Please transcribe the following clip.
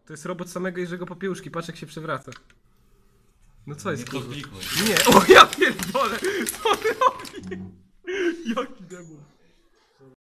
To jest robot samego Jerzego Popiełuszki, patrz jak się przewraca. No co jest, Nie kurwa? komplikuj. Nie, o ja pierdolę! Co on robi? Jaki demon?